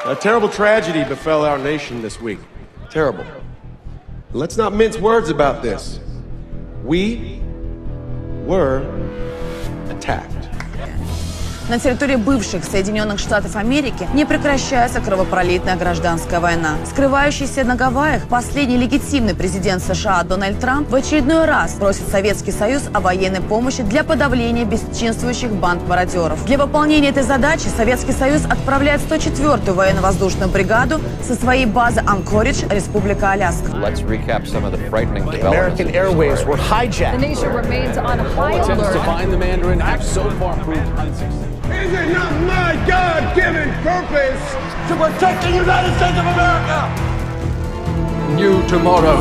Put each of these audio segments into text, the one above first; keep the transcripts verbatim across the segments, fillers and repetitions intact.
A terrible tragedy befell our nation this week. Terrible. Let's not mince words about this. We were attacked. На территории бывших Соединенных Штатов Америки не прекращается кровопролитная гражданская война. Скрывающийся на Гавайях последний легитимный президент США Дональд Трамп в очередной раз просит Советский Союз о военной помощи для подавления бесчинствующих банд мародеров. Для выполнения этой задачи Советский Союз отправляет сто четвёртую военно-воздушную бригаду со своей базы Анкоридж, Республика Аляска. American airwaves were hijacked. The nation remains on high alert. Attempts to find the Mandarin have so far proved unsuccessful. Is it not my God-given purpose to protect the United States of America? New tomorrow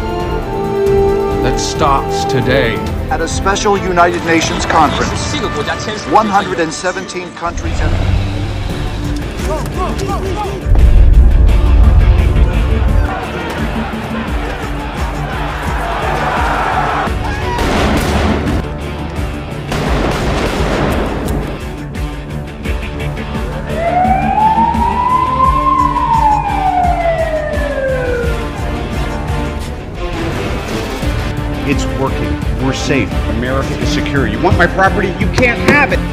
that starts today. At a special United Nations conference, one hundred seventeen countries have... Go, go, go, go. It's working. We're safe. America is secure. You want my property? You can't have it.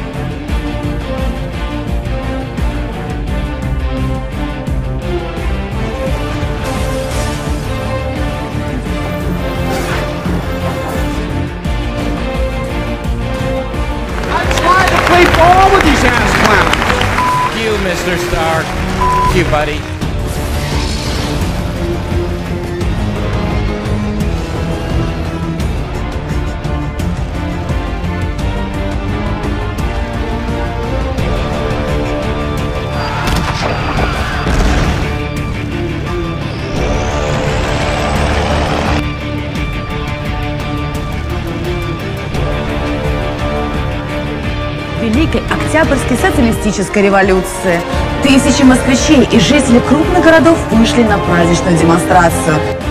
I tried to play ball with these ass clowns. F you, Mister Stark. F you, buddy. Великой Октябрьской социалистической революции тысячи москвичей и жителей крупных городов вышли на праздничную демонстрацию.